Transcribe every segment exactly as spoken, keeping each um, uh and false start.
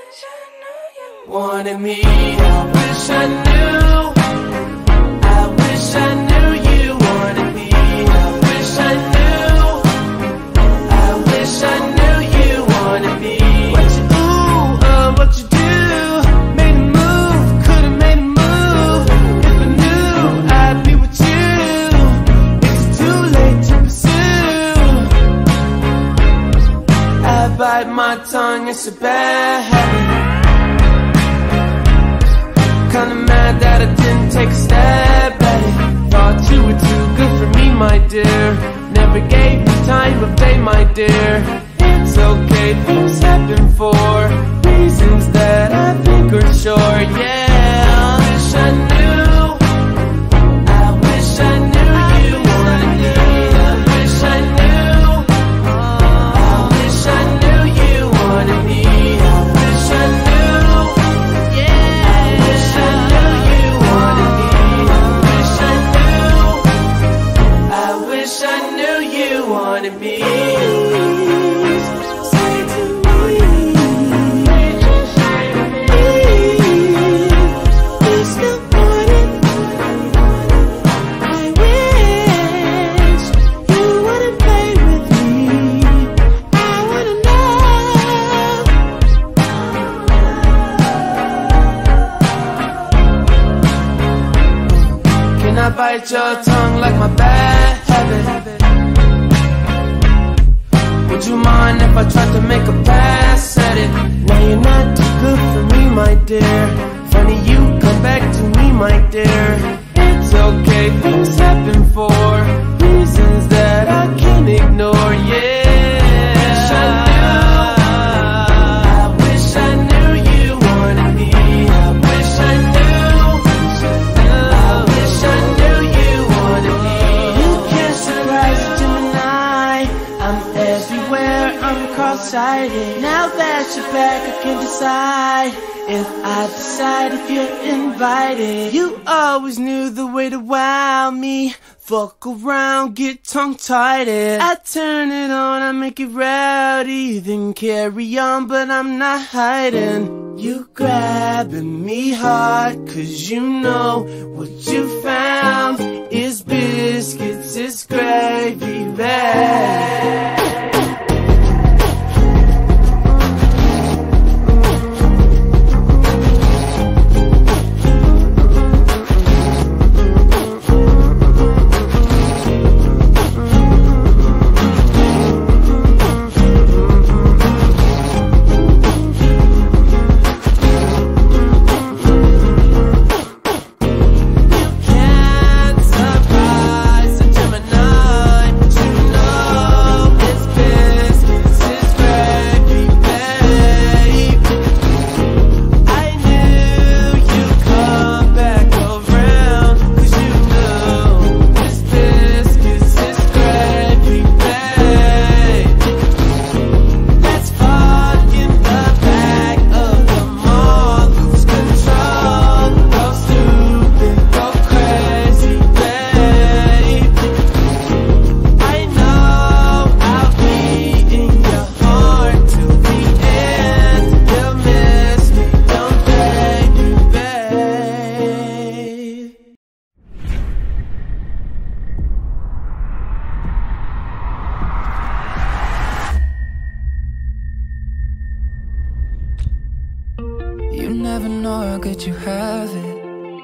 wanted me. I wish I knew, I wish I knew you wanted me. I wish I knew, I wish I knew you wanted me. What you ooh, uh, what you do, made a move, could've made a move. If I knew I'd be with you, it's too late to pursue. I bite my tongue, it's a bad habit. Kinda mad that I didn't take a stab at it. Thought you were too good for me, my dear. Never gave me time of day, my dear. It's okay, things happen for reasons that I think are sure. Yeah, I wish I knew, I wish I knew you wanted me. I wish I knew, I wish I knew you wanted me. I wish I knew, yeah, I wish I knew you wanted me. I wish I knew, I wish I knew you wanted me. I bite your tongue like my bad habit. Would you mind if I tried to make a pass at it? Now you're not too good for me, my dear. Funny you come back to me, my dear. It's okay, things happen for reasons that I can't ignore. Yeah, I wish I knew, I wish I knew you wanted me. I wish I knew, I wish I knew you wanted me. You can't surprise a Gemini. I'm everywhere, I'm cross-sighted. Now that you're back, I can decide if I decide if you're invited. You always knew the way to wow me. Fuck around, get tongue-tied. I turn it on, I make it rowdy. Then carry on, but I'm not hiding. You grabbing me hard, cause you know what you found is biscuits, it's gravy bag. You never know how good you have it,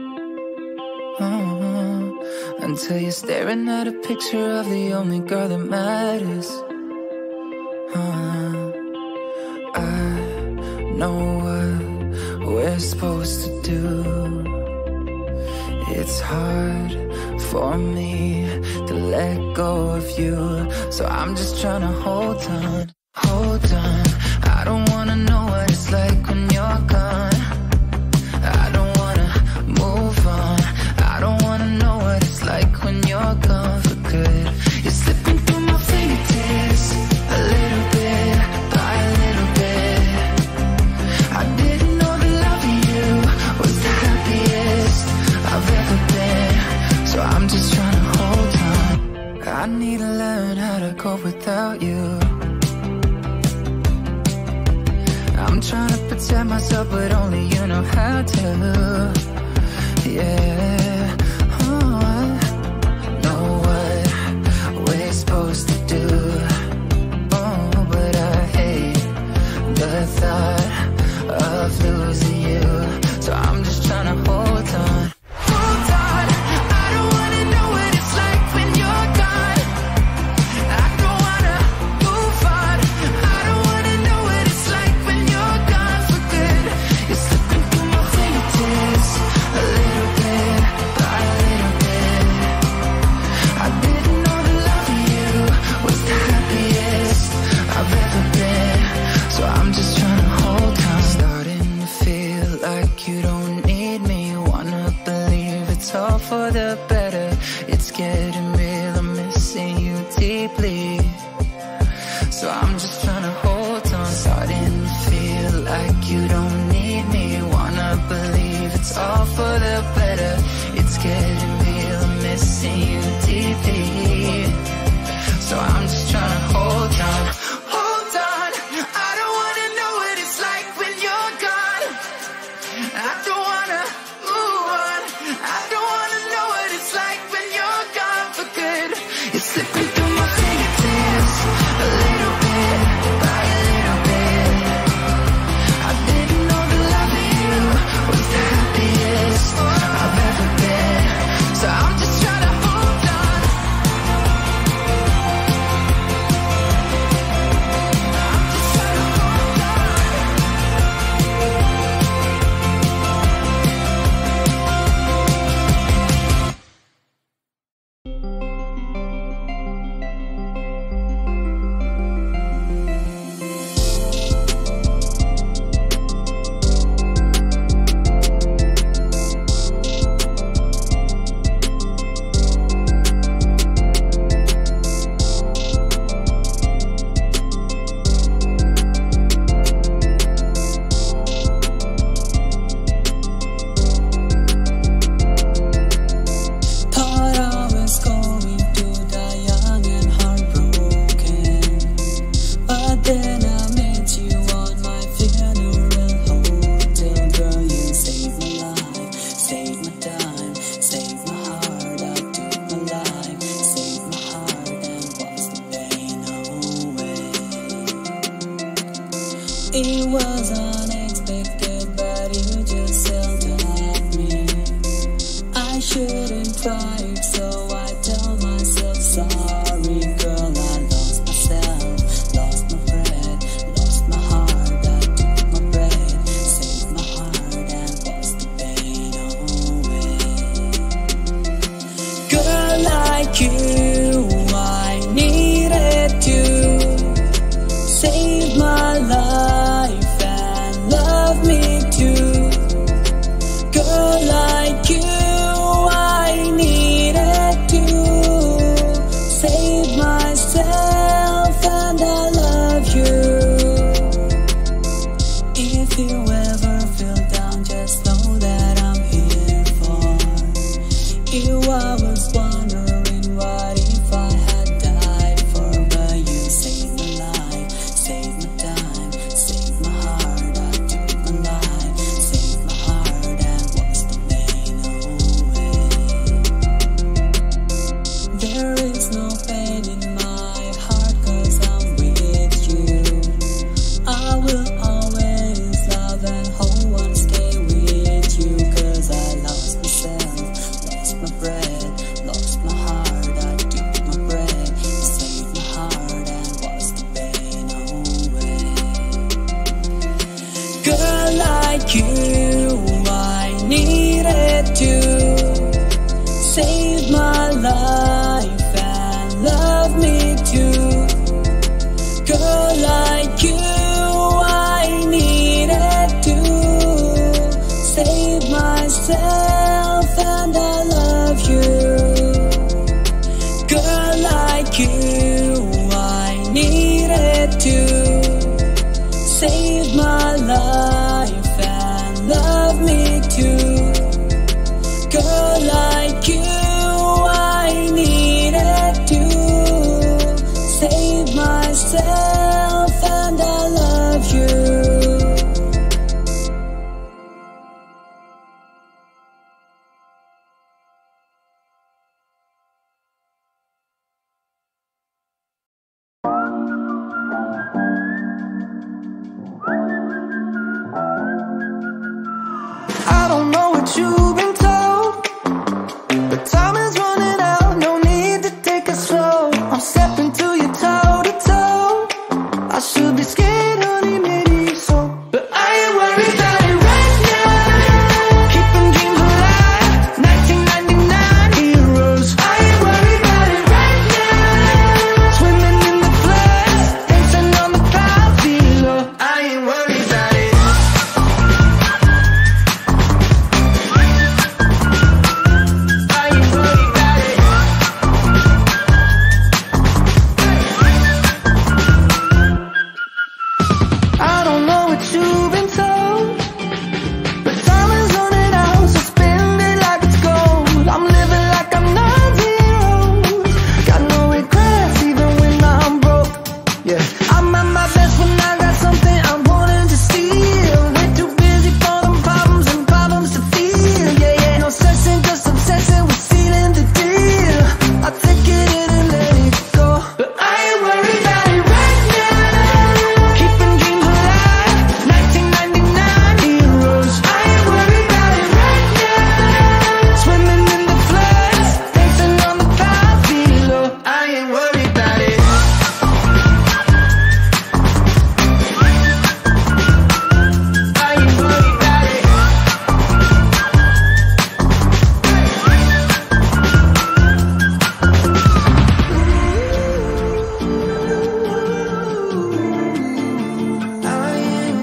uh-huh. Until you're staring at a picture of the only girl that matters, uh-huh. I know what we're supposed to do. It's hard for me to let go of you, so I'm just trying to hold on, hold on. I don't wanna know what it's like when you're gone. I don't wanna move on. I don't wanna know what it's like when you're gone for good. You're slipping through my fingertips, a little bit by a little bit. I didn't know that loving you was the happiest I've ever been, so I'm just trying to hold on. I need to learn how to cope without you. I'm trying to protect myself, but only you know how to. Yeah, oh, know what we're supposed to do. Oh, but I hate the thought of losing you. So I'm just trying to hold on. Hold on, I don't wanna know what it's like when you're gone. I don't wanna move on. I don't wanna know what it's like when you're gone for good. You're slipping through my fingertips, a little bit by a little bit. I didn't know the love of you was the happiest I've ever been. So I'm just trying to hold on. Starting to feel like you don't need me. Wanna believe it's all for the better. It's getting real, I'm missing you deeply. So I'm just trying to hold on. Starting to feel like you don't need me. Wanna believe it's all for the better. It's getting real, I'm missing you deeply. So I'm just trying to hold on. Hold on, I don't wanna know what it's like when you're gone. I don't wanna move on. I don't wanna know what it's like when you're gone for good. It's slipping through my fingertips, a little bit by a little bit. I didn't know the love of you was the happiest I've ever been. So I'm just trying to hold on. I'm just trying to hold on. Thought I was going to die young and heartbroken, but then I met you on my funeral hotel. Girl, you saved my life, saved my time, saved my heart. I took my life, saved my heart, and washed the pain away. It was unexpected, but you just held at me. I shouldn't try it, so I tell myself sorry. Girl, I lost myself, lost my breath, lost my heart. I took my breath, saved my heart, and washed the pain away. Girl like you, I needed to save my life and love me too. Girl like you, I needed to save myself, and I love you. If you ever feel down, just know that I'm here for you. I was wondering what if I had died for, but you saved my life, saved my time, saved my heart. I took my life, saved my heart, and washed the pain away. There is no pain in my heart, 'cause I'm with you. I will always love and hold and stay with you, 'cause I lost myself, lost my breath, lost my heart. I took my breath, saved my heart, and washed the pain away. Girl like you, I needed to save my life and love me too. Girl like you, I needed to save myself, and I love you. Girl like you, I needed to save my life and love me too. what you've been told, but time is running out, no need to take it slow. I'm stepping to you toe to toe. I should be scared, honey, maybe so, but I ain't worried about it right now. Keeping dreams alive, nineteen ninety-nine heroes. I ain't worried about it right now. Swimming in the floods, dancing on the clouds below. I ain't worried about it. I ain't worried about it. I don't know what you've been told, but time is running out, so spend it like it's gold. I'm living like I'm nine zeros. Got no regrets even when I'm broke. Yeah, I'm at my best when I got something I'm wanting to steal. Way too busy for them problems and problems to feel. Yeah, yeah, no stressing, just obsessing with sealing the deal. I take it in and let it go, but I ain't worried about it right now. Keeping dreams alive, nineteen ninety-nine heroes. I ain't worried about it right now. Swimming in the floods, dancing on the clouds below. I ain't worried about it. I ain't worried about it. I ain't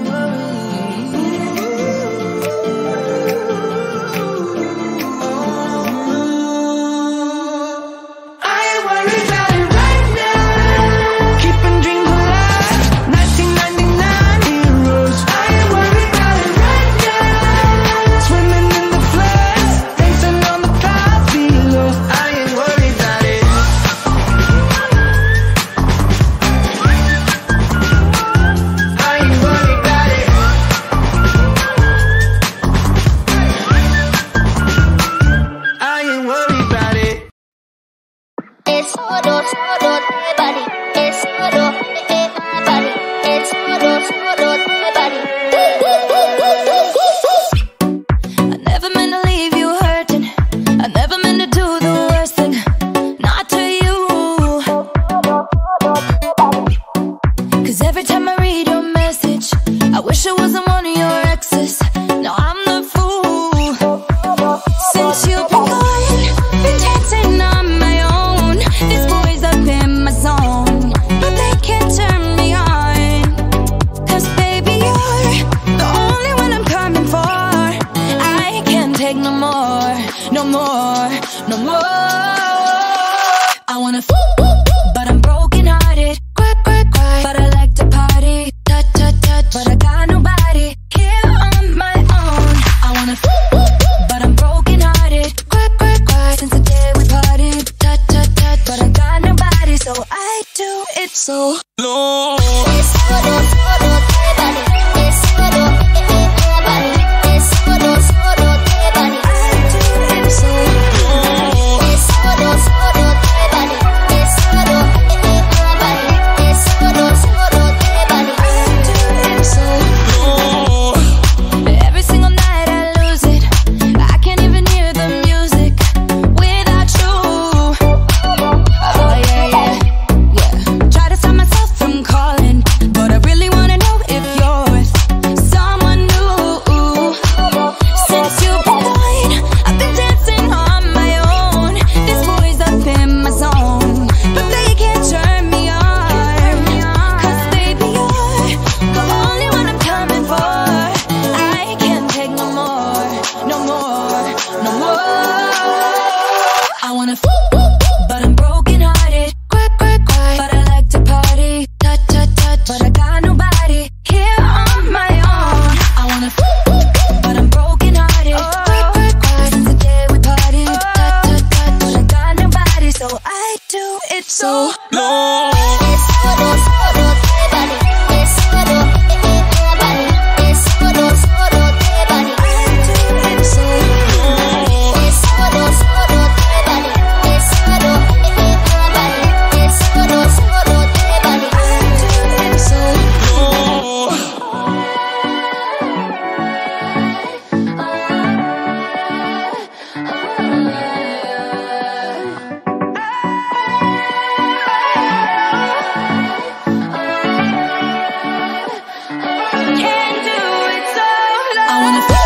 I ain't worried about it right now. Keeping dreams alive, nineteen ninety-nine heroes. I ain't worried about it right now. Swimming in the floods, dancing on the clouds below. I ain't worried about it. I ain't worried about it. I ain't worried about it. It's solo, solo, body. It's solo, body. It's solo, solo, body. I never meant to leave you hurting. I never meant to do the worst thing, not to you. Cause every time I read your message, I wish I wasn't one of your exes. Now I'm the fool. Since you've been gone, been dancing on my own. These boys up in my zone, but they can't turn me on. Cause baby, you're the only one I'm coming for. I can't take no more, no more, no more. I wanna f, but I'm broken hearted. Cry, cry, cry, but I like to party. Touch, touch, touch, but I got nobody here on my wanna feel